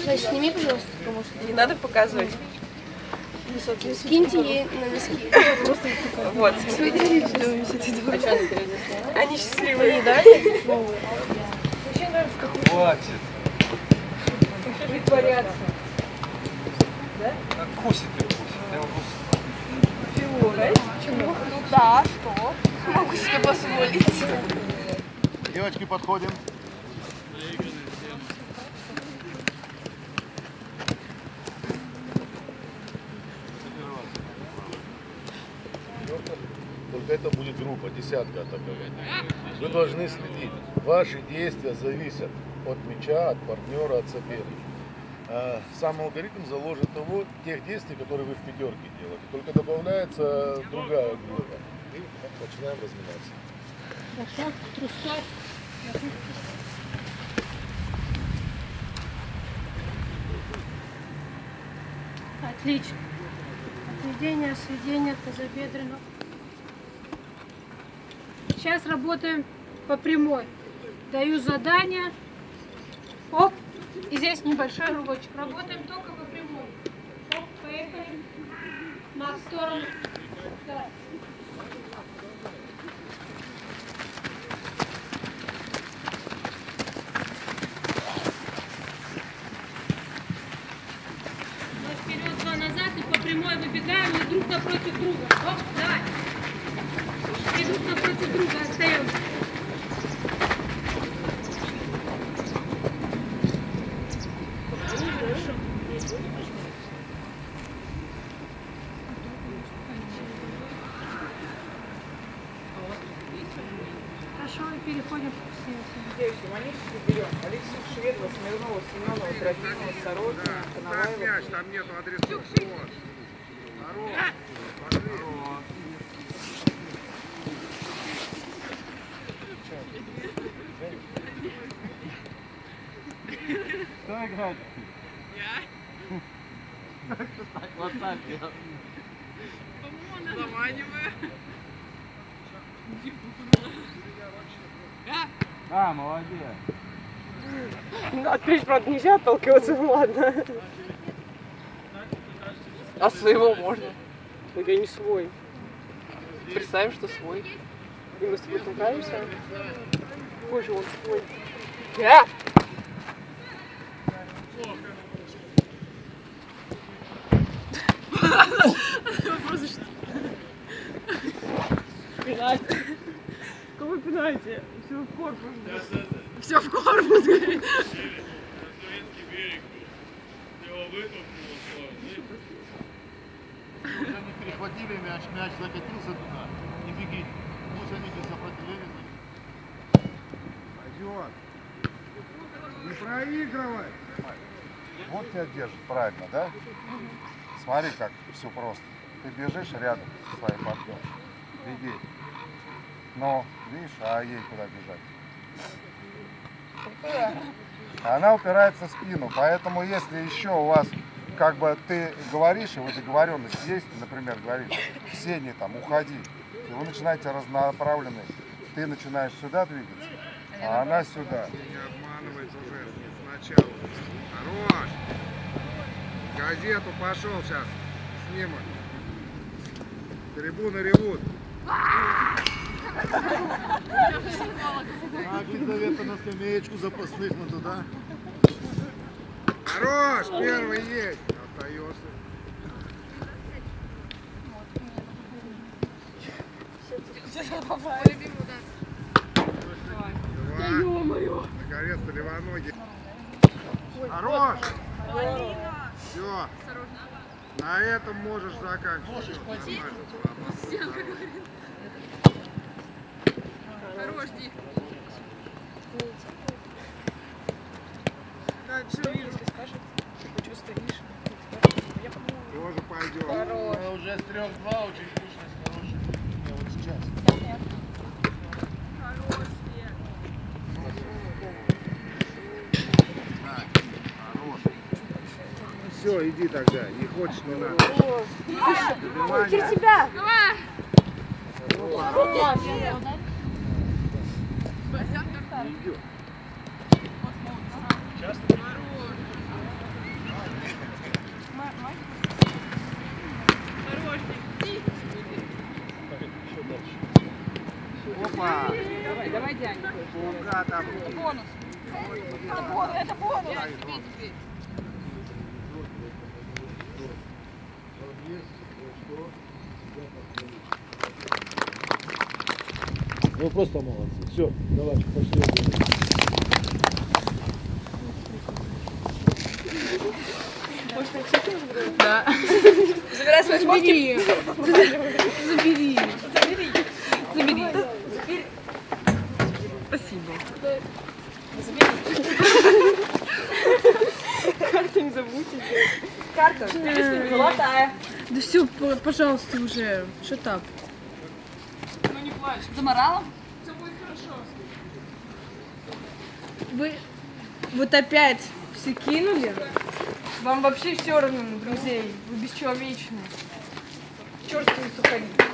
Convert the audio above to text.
Значит, сними, пожалуйста, потому что... Не надо показывать. Скиньте ей на носки. Вот. Они счастливые, да? Хватит. Притворяться. Как кусит и кусит. Я его Чего, да? Почему? Ну да, что? Могу себе позволить. Девочки, подходим. Только это будет группа, десятка атаковать. Вы должны следить. Ваши действия зависят от мяча, от партнера, от соперника. Сам алгоритм заложит тех действий, которые вы в пятерке делаете. Только добавляется другая группа. И начинаем разминаться. Отлично. Отведение, сведение тазобедренного. Сейчас работаем по прямой. Даю задание. Оп. И здесь небольшой рывочек. Работаем только по прямой. Оп, поехали. Макс, в сторону. Давай. Два вперед, два назад. И по прямой выбегаем. И друг напротив друга. Оп, давай. И друг напротив друга остаемся. Хорошо, и переходим к следующему. Девочки, Манички берем. Алексея Шведова, Смирнова, Семенова, Трофимова, Сорокина, Коноваева. Мяч, там нету адресов. Вот. Здорово. Здорово. Кто играет? Я? Вот так делал. Заманиваю. А, молодец. От плеч, правда, нельзя отталкиваться, ну ладно. А своего можно. Но я не свой. Представим, что свой. И мы с тобой толкаемся. Какой же он свой? Я! Просто что? Пенальти. Какой пенальти? Все в корпус. Все в корпус, говорит. Уже они перехватили мяч, мяч закатился туда. Не беги. Пусть они без сопротивления. Пойдет. Не проигрывай. Вот тебя держит, правильно, да? Смотри, как все просто. Ты бежишь рядом со своим партнером. Беги. Но, видишь, а ей куда бежать? Она упирается в спину, поэтому если еще у вас, как бы ты говоришь, и вы договоренность есть, например, говоришь, Ксения, там, уходи, и вы начинаете разнонаправленный, ты начинаешь сюда двигаться, а она сюда. Не обманывается уже сначала. Хорош! Газету пошел сейчас, снимок. Трибуны ревут. Так, Елизавета, на скамеечку запасных на туда. Хорош, первый есть. Остаешься. Да ё-моё. Наконец-то левоногий. Хорош. Все. На этом можешь заканчивать. Хорош, Ди. Да, что вижу, если скажет, ты что стоишь? Тоже пойдет. Хорош. Уже с 3-2 очень точность хорошая. Я вот сейчас. Хорош, Хорош. Все, иди тогда. Не хочешь, не надо. Теперь тебя! давай! Идет. паука там. Бонус. Это бонус. Вы просто молодцы. Все, давайте, пошли. Да. Забирай свои шмотки. Забери. Забери. Спасибо. Карта не забудьте. Карта. Золотая. Да все, пожалуйста, уже. Shut up. Заморала? Вы вот опять все кинули? Вам вообще все равно на друзей. Вы бесчеловечны. Черствые сухари.